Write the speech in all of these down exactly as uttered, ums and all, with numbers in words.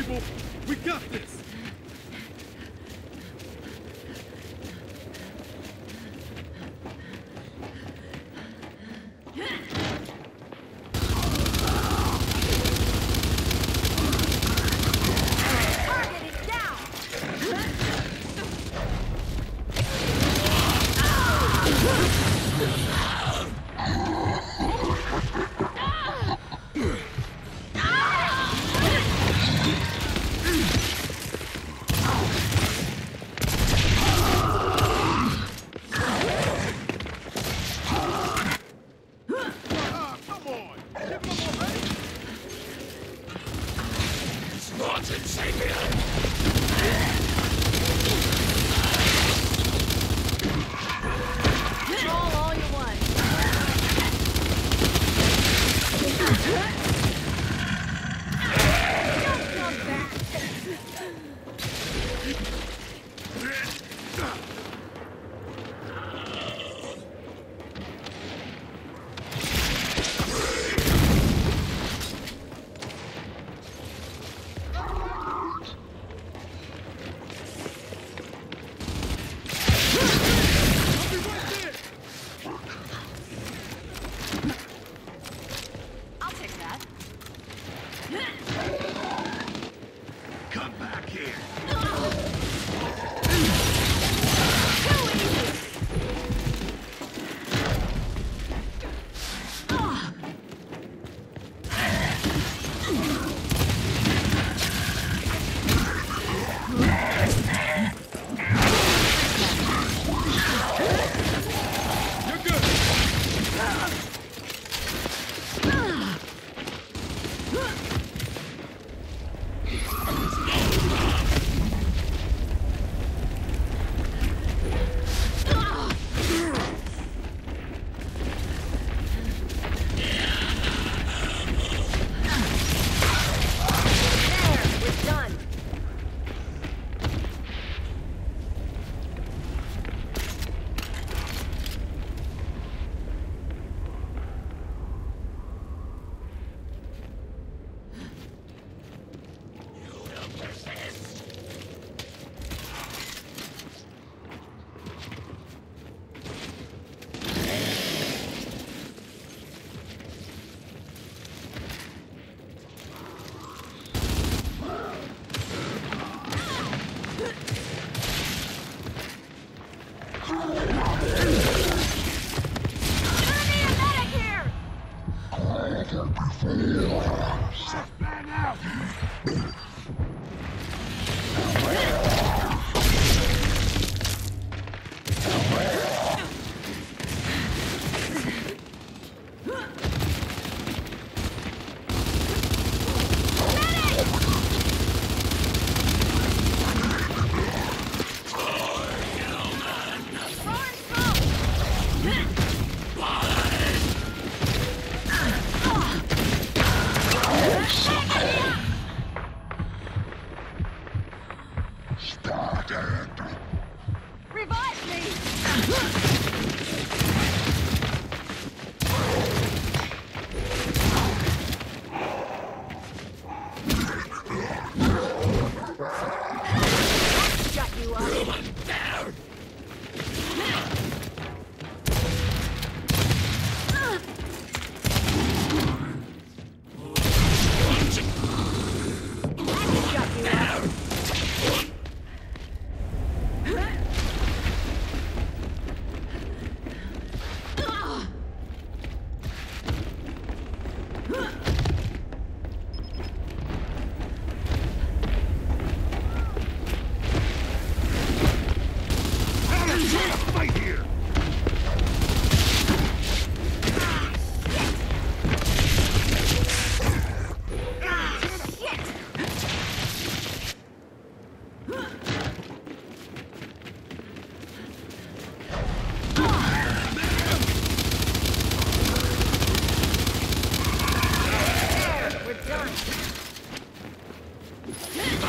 people! We got this!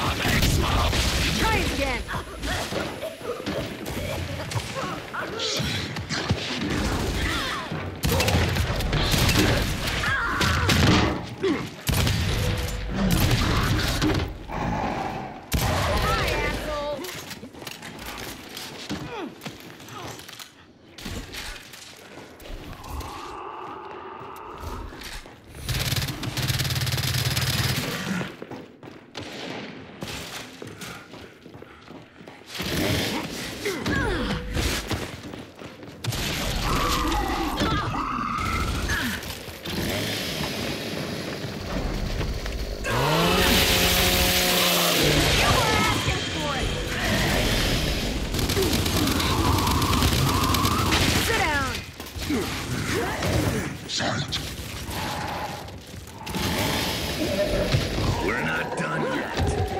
Try again. Sight. We're not done yet.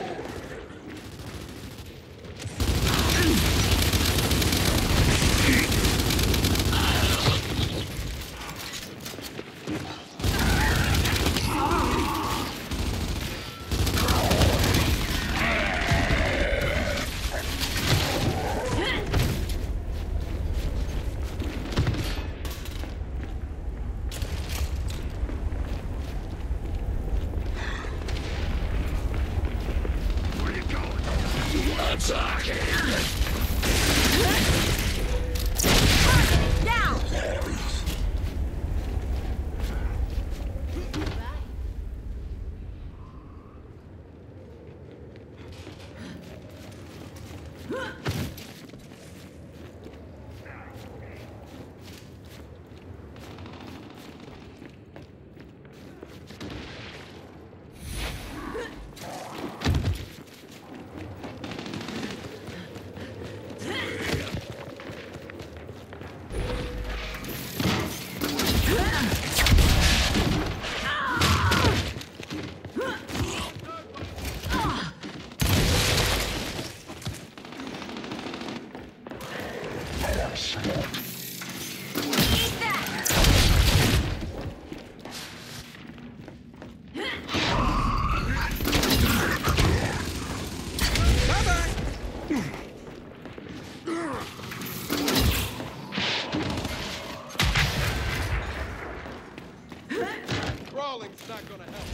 Crawling's not gonna help.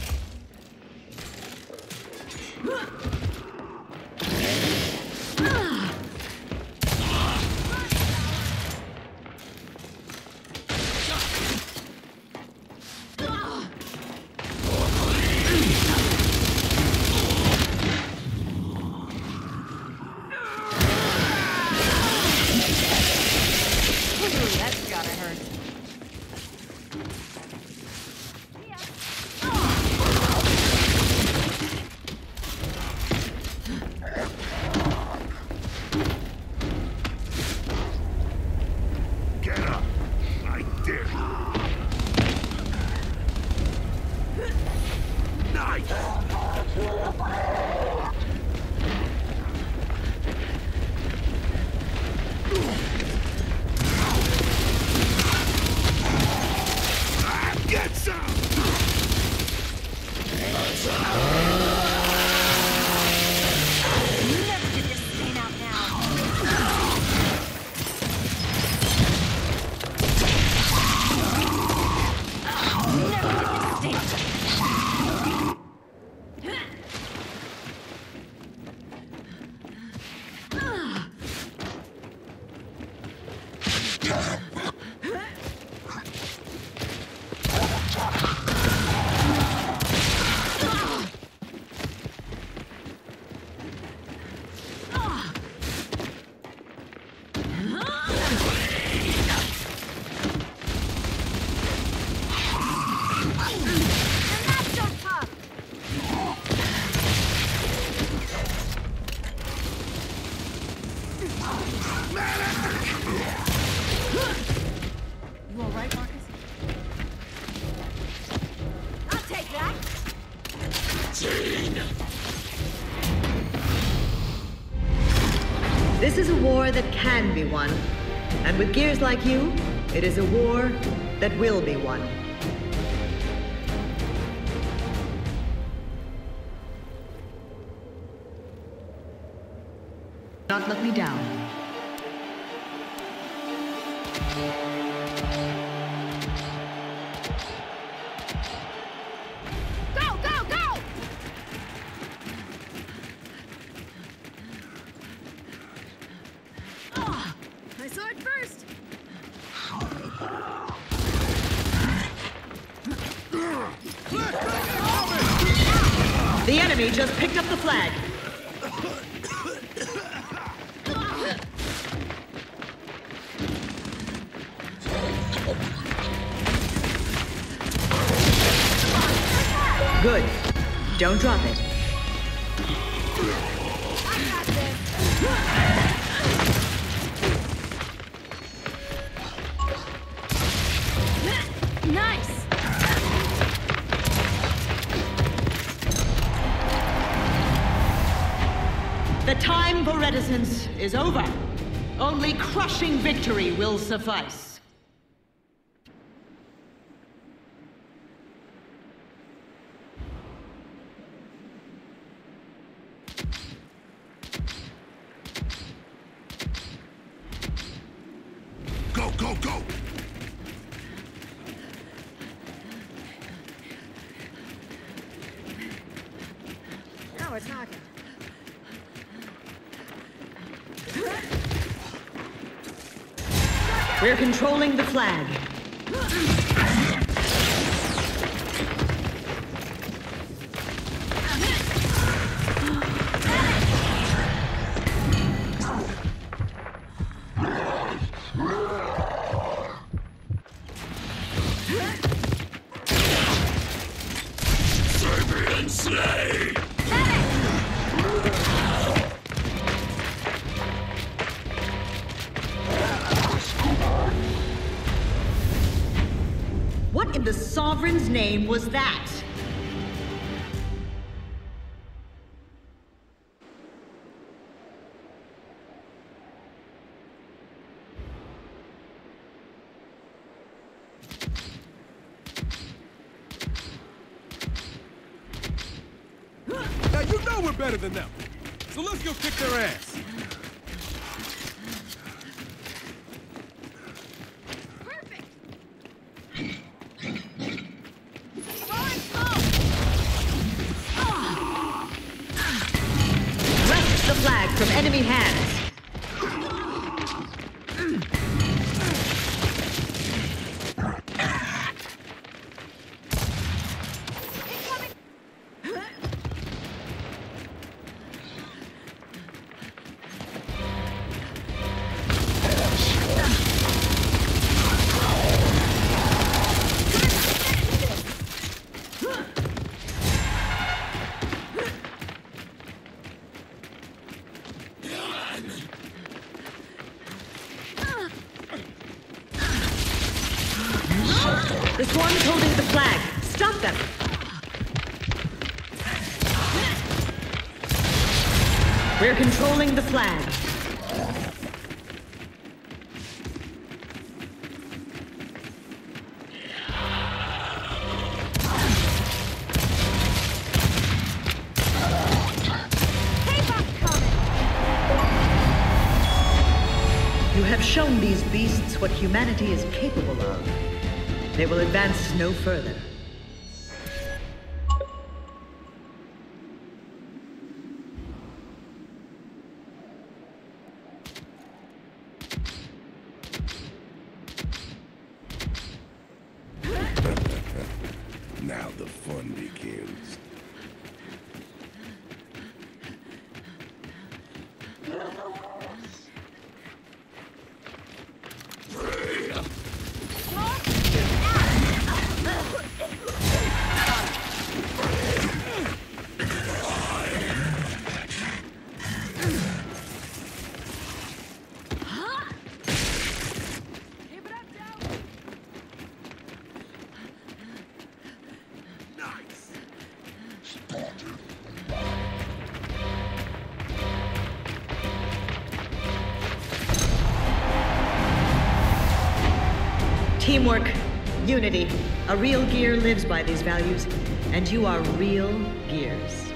That's gotta hurt. Get up! I dare you! Nice! Get some! You never get this stain out now. You never get this stain. You all right, Marcus? I'll take that. This is a war that can be won. And with gears like you, it is a war that will be won. Not let me down. Go, go, go! Oh, I saw it first. The enemy just picked up the flag. Good. Don't drop it. I got this. Nice. reticence is over. Only crushing victory will suffice. Go, go, go! Now we're talking. We're controlling the flag. Serbian slay! What in the Sovereign's name was that? Now you know we're better than them. So let's go kick their ass. Perfect! Throwing smoke! Wrest the flag from enemy hands. The Swarm's holding the flag. Stop them! We're controlling the flag. You have shown these beasts what humanity is capable of. They will advance no further. Now the fun begins. Teamwork, unity. A real gear lives by these values, and you are real gears.